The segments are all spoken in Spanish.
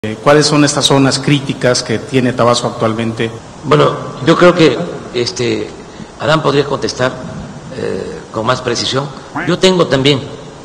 ¿Cuáles son estas zonas críticas que tiene Tabasco actualmente? Bueno, yo creo que Adán podría contestar con más precisión. Yo tengo también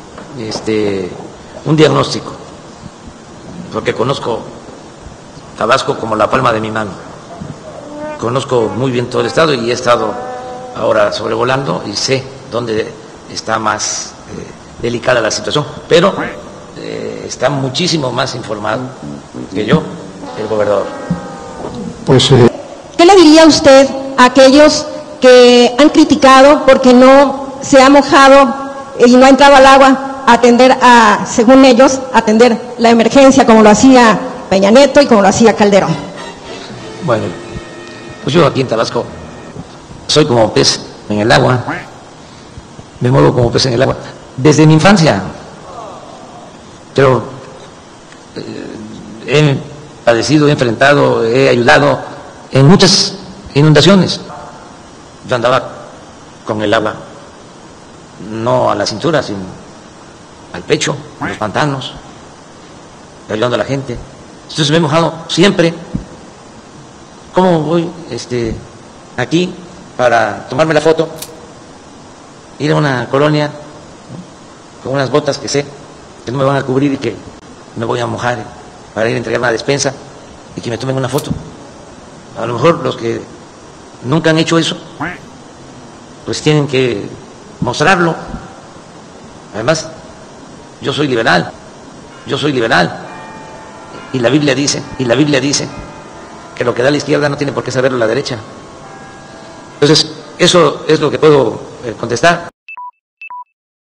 un diagnóstico, porque conozco Tabasco como la palma de mi mano. Conozco muy bien todo el estado y he estado ahora sobrevolando y sé dónde está más delicada la situación, pero está muchísimo más informado que yo, el gobernador. ¿Qué le diría usted a aquellos que han criticado porque no se ha mojado y no ha entrado al agua a atender según ellos, atender la emergencia como lo hacía Peña Nieto y como lo hacía Calderón? Bueno, pues yo aquí en Tabasco soy como pez en el agua, me muevo como pez en el agua, desde mi infancia, pero he padecido, he enfrentado, he ayudado en muchas inundaciones. Yo andaba con el agua, no a la cintura, sino al pecho, en los pantanos, ayudando a la gente. Entonces me he mojado siempre. ¿Cómo voy aquí para tomarme la foto? Ir a una colonia con unas botas que sé que no me van a cubrir y que me voy a mojar para ir a entregar una despensa y que me tomen una foto. A lo mejor los que nunca han hecho eso, pues tienen que mostrarlo. Además, yo soy liberal, y la Biblia dice que lo que da la izquierda no tiene por qué saberlo la derecha. Entonces, eso es lo que puedo contestar.